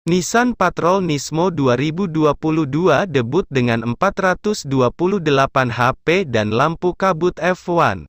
Nissan Patrol Nismo 2022 debut dengan 428 HP dan lampu kabut F1.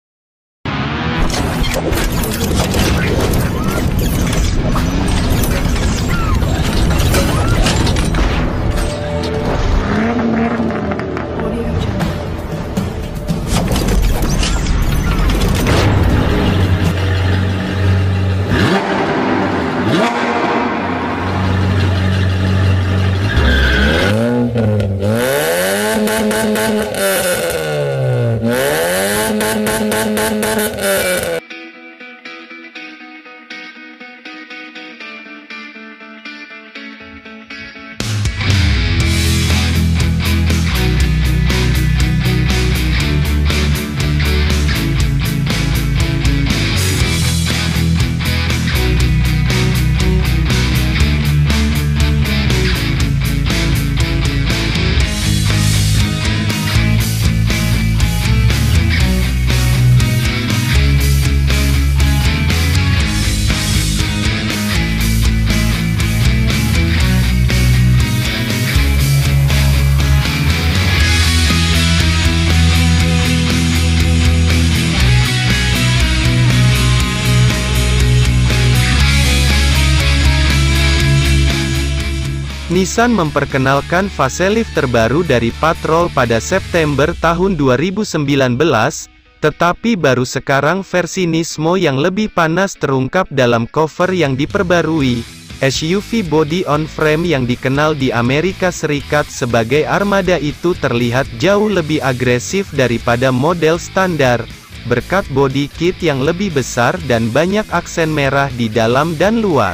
Nissan memperkenalkan facelift terbaru dari Patrol pada September tahun 2019, tetapi baru sekarang versi Nismo yang lebih panas terungkap dalam cover yang diperbarui. SUV body on frame yang dikenal di Amerika Serikat sebagai Armada itu terlihat jauh lebih agresif daripada model standar, berkat body kit yang lebih besar dan banyak aksen merah di dalam dan luar.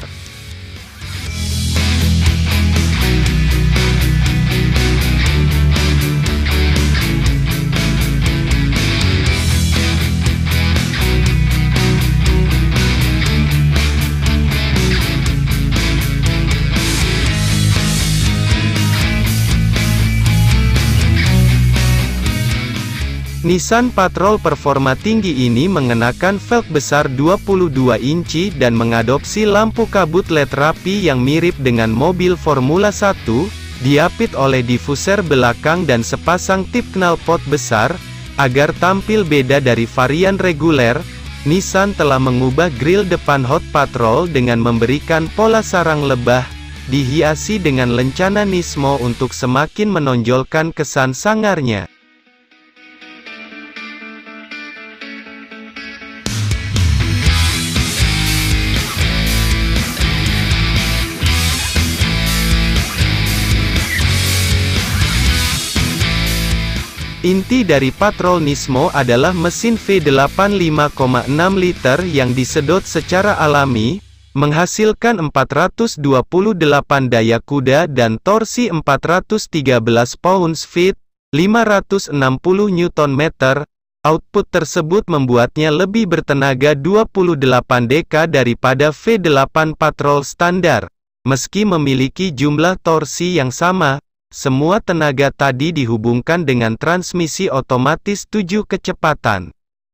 Nissan Patrol performa tinggi ini mengenakan velg besar 22 inci dan mengadopsi lampu kabut LED rapi yang mirip dengan mobil Formula 1, diapit oleh diffuser belakang dan sepasang tip knalpot besar. Agar tampil beda dari varian reguler, Nissan telah mengubah grill depan Hot Patrol dengan memberikan pola sarang lebah, dihiasi dengan lencana Nismo untuk semakin menonjolkan kesan sangarnya. Inti dari Patrol Nismo adalah mesin V8 5,6 liter yang disedot secara alami, menghasilkan 428 daya kuda dan torsi 413 pounds-feet, 560 Nm. Output tersebut membuatnya lebih bertenaga 28 dk daripada V8 Patrol standar. Meski memiliki jumlah torsi yang sama, semua tenaga tadi dihubungkan dengan transmisi otomatis 7 kecepatan.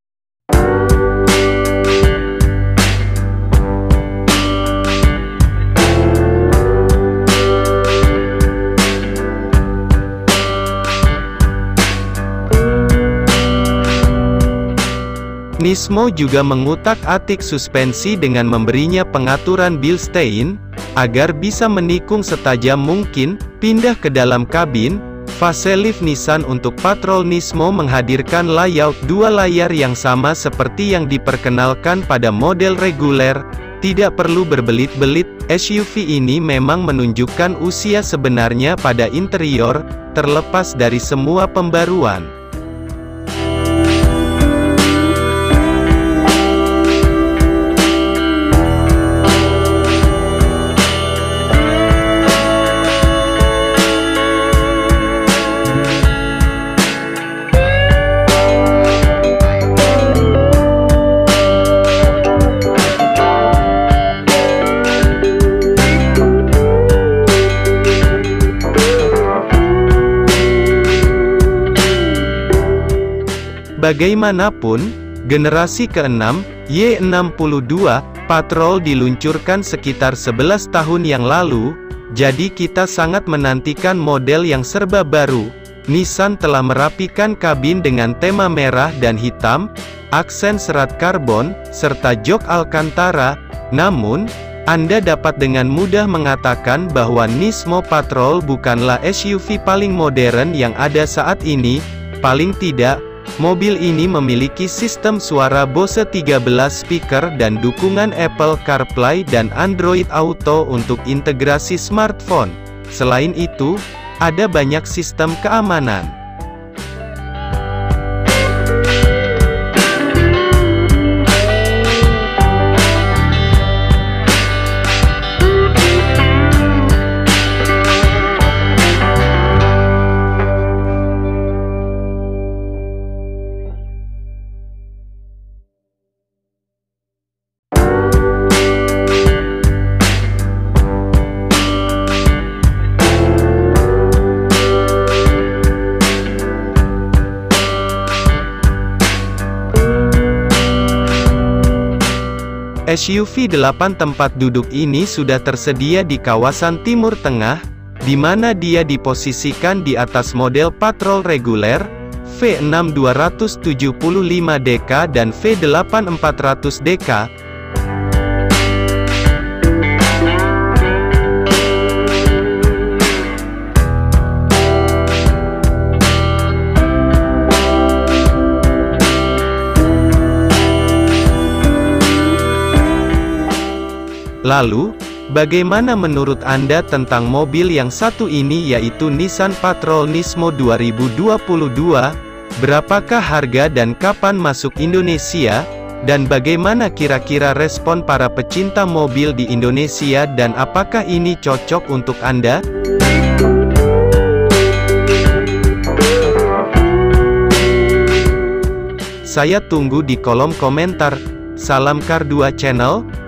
Nismo juga mengutak-atik suspensi dengan memberinya pengaturan Bilstein, agar bisa menikung setajam mungkin. Pindah ke dalam kabin, facelift Nissan untuk Patrol Nismo menghadirkan layout dua layar yang sama seperti yang diperkenalkan pada model reguler. Tidak perlu berbelit-belit, SUV ini memang menunjukkan usia sebenarnya pada interior, terlepas dari semua pembaruan. Bagaimanapun, generasi ke-6, Y62, Patrol diluncurkan sekitar 11 tahun yang lalu, jadi kita sangat menantikan model yang serba baru. Nissan telah merapikan kabin dengan tema merah dan hitam, aksen serat karbon, serta jok Alcantara. Namun, Anda dapat dengan mudah mengatakan bahwa Nismo Patrol bukanlah SUV paling modern yang ada saat ini. Paling tidak, mobil ini memiliki sistem suara Bose 13 speaker dan dukungan Apple CarPlay dan Android Auto untuk integrasi smartphone. Selain itu, ada banyak sistem keamanan. SUV 8 tempat duduk ini sudah tersedia di kawasan Timur Tengah, di mana dia diposisikan di atas model Patrol reguler, V6 275DK dan V8 400DK. Lalu, bagaimana menurut Anda tentang mobil yang satu ini, yaitu Nissan Patrol Nismo 2022? Berapakah harga dan kapan masuk Indonesia? Dan bagaimana kira-kira respon para pecinta mobil di Indonesia, dan apakah ini cocok untuk Anda? Saya tunggu di kolom komentar. Salam Car 2 Channel.